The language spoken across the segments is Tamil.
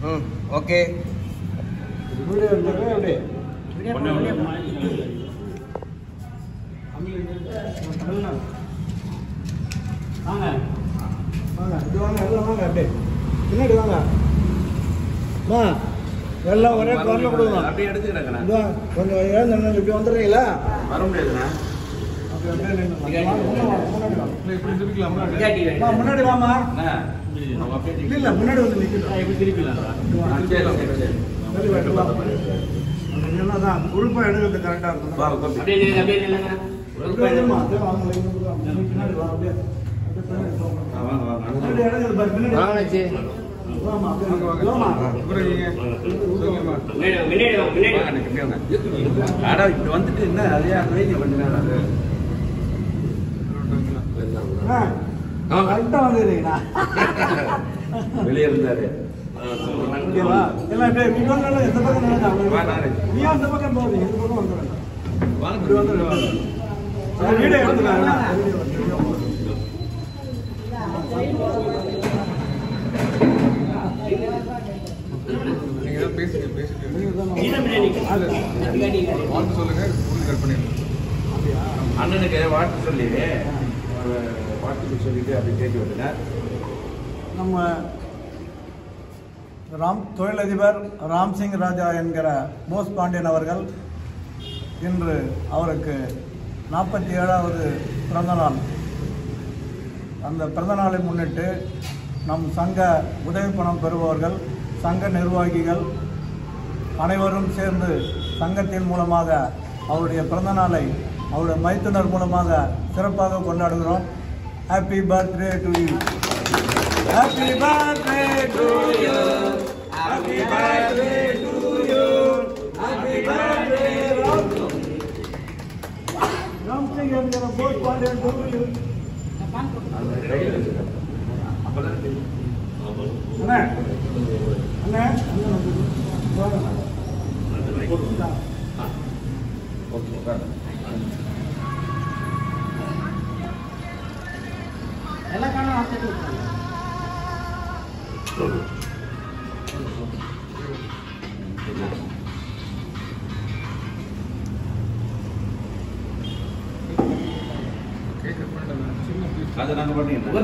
ஓகே. பின்னாடி வாங்க. எல்லாம் ஒரே கவர்ல கொடுங்க. அப்படியே எடுத்துக்கிறேன். கொஞ்சம் ஏன் இப்படி வந்துடுறீங்களா? வர முடியாதுண்ணா. முன்னாடி வாமா. இல்ல முன்னாடி வந்து என்னதான் உறுப்பா எடுக்கிறது கரெக்டா இருக்கும். வந்துட்டு என்ன அதையா வெளியே இருந்தாரு. அண்ணனுக்கு வாழ்த்து சொல்லி வாழ்த்துக்கு சொல்லிட்டு அப்படி கேட்டு வந்துங்க. நம்ம தொழிலதிபர் ராம்சிங் ராஜா என்கிற போஸ் பாண்டியன் அவர்கள் இன்று அவருக்கு 47வது பிறந்தநாள். அந்த பிறந்தநாளை முன்னிட்டு நம் சங்க உதவி பணம் பெறுபவர்கள், சங்க நிர்வாகிகள் அனைவரும் சேர்ந்து சங்கத்தின் மூலமாக அவருடைய பிறந்தநாளை அவருடைய மைத்துனர் மூலமாக சிறப்பாக கொண்டாடுகிறோம். Happy birthday to you. Happy birthday to you. Happy birthday to you. Happy birthday Ramsingh என்கிற போஸ் பாண்டியன் டு யூ. அண்ணா அண்ணா எல்லாம் காணும் ஆசை. அதை நாங்கள் பண்ணிடுறீங்களா?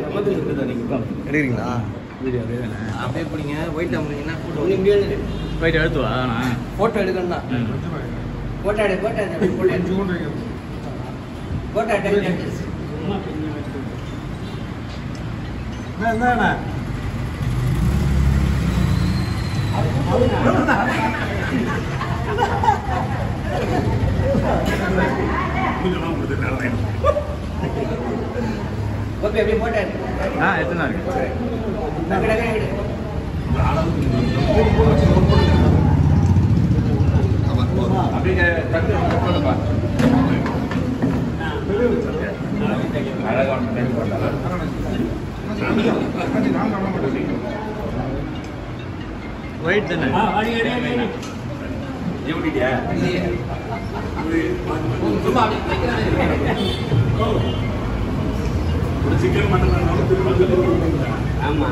வீடியோ அப்படியே பிடிங்க. ஒயிட் அமுறீங்கன்னா ஒயிட் எடுத்துவா. ஃபோட்டோ எடுக்கணும்னா ஃபோட்டோ எடு. ஃபோட்டோ ஃபோட்டோ என்னண்ணா ஓகே. அப்படியே ஃபோட்டோ எடு. எத்தனை இருக்கு? அப்படியே அழகான ஒயிட் தானே எப்படியா? சிக்கன் மட்டன் ஆமா.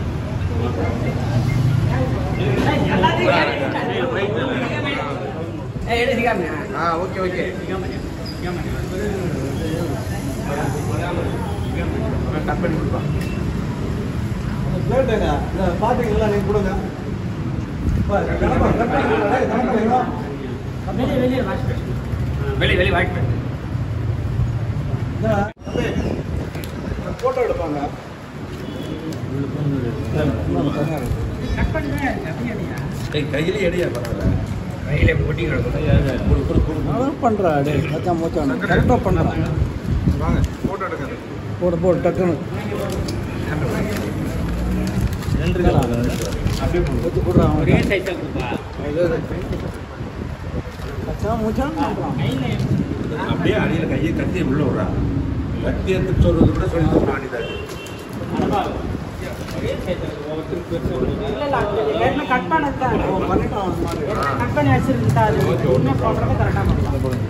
Okay okay. கட் பண்ணி கொடுப்பா. பாத்தீங்களா? நீங்க கொடுங்க. வெளியே வாய்ப்பு போட்டோ எடுப்பாங்க. கையில எடையா பரவாயில்ல. கையில போட்டி பண்றா கரெக்டா பண்றான். வாங்க போட்டோ எடுக்காது. போடு டக்குன்னு அப்படியே போடுறான். ஒரே சைஸா கொடுப்பா. அப்படியே அடியில கையை கத்தி உள்ள விடுறா. கத்தி எடுத்து சொல்றது கூட சொல்லி வேண்டியதாரு. கட் பண்ணி வச்சிருந்தா சொல்றது கரெக்டா பண்ணலாம்.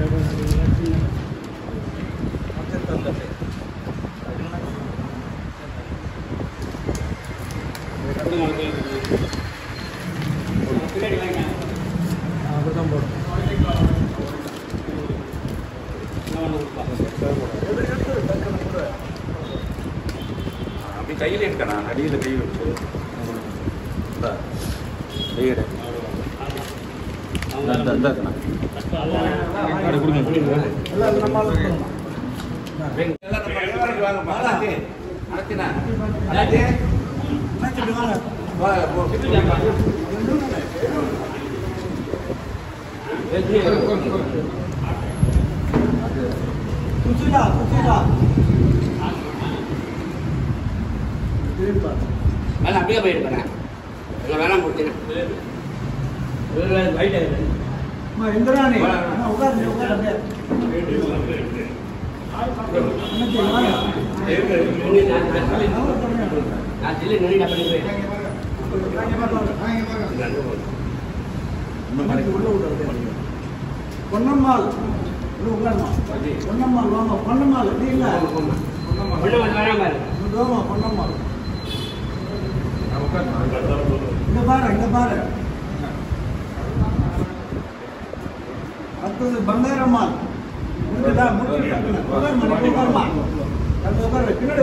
கையில் இருக்கா அடியில் கை வச்சு கையிட அப்படியே போயிட்டு போறேன் வேணாம் கொடுத்தேன் பொன்னம்மாள் பொன்னம்மாள் வாங்க பொன்னம்மாள் இல்ல பொன்னம்மாள் இங்க பாரு அடுத்தது பங்காரம்மாள் முடிஞ்சுதா பின்னாடி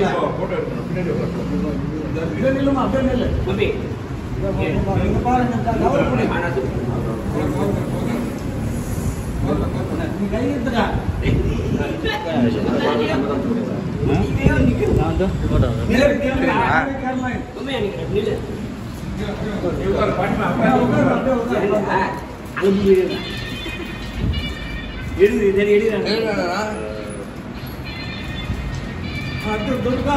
நில்லுமா அப்படியே நில்லு பாருங்க நீ கை எடுத்துக்கா துர்கா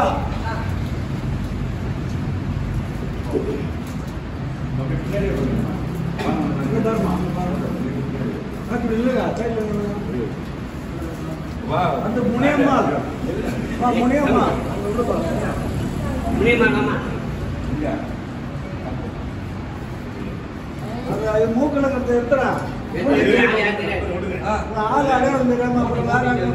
அந்த முனியம்மா அது மூக்கல கருத்து எடுத்துறா ஆள் அடையாளம் தெரியாம அப்புறம்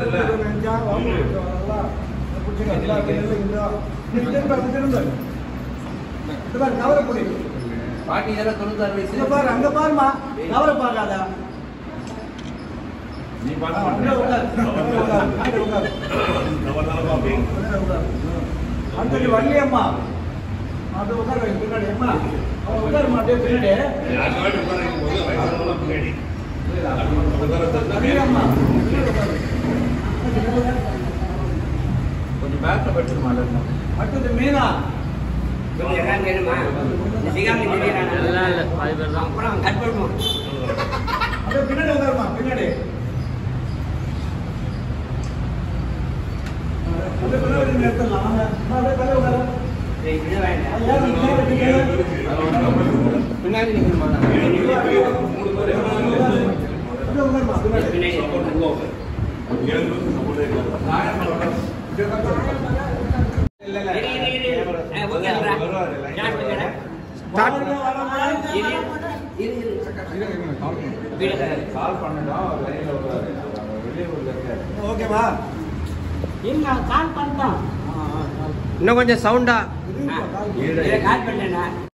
வேற கவலைப்படி பாட்டி 96 வயசு பாரு அங்க பாருமா கவலை பார்க்காதா நீ அடுத்தது வள்ளியம்மா அது உட்கார பின்னாடி அம்மா உட்கார மாட்டேன் பின்னாடி வள்ளியம்மா கொஞ்சம் பேக்கில் படிச்சிருமா அடுத்தது மீனா பின்னாடி உட்காருமா பின்னாடி பின்னாடி ஓகேவா கால் பண்ணிட்டோம் இன்னும் கொஞ்சம் சவுண்டா கால் பண்ணேன்